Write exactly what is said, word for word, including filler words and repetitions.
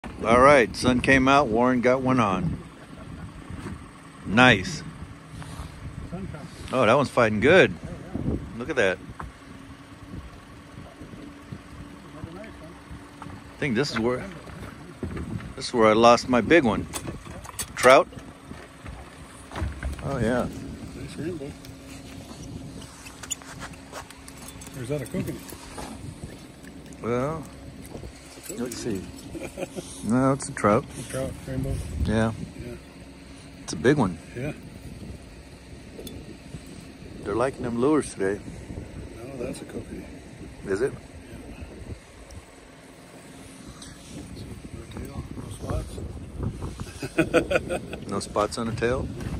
All right, sun came out. Warren got one on. Nice. Oh, that one's fighting good. Look at that. I think this is where this is where I lost my big one. Trout. Oh yeah. Nice rainbow. Or is that a kokanee? Well, let's see. No, it's a trout. A trout, rainbow. Yeah. Yeah. It's a big one. Yeah. They're liking them lures today. No, that's a kokanee. Is it? Yeah. No tail, no spots. No spots on the tail?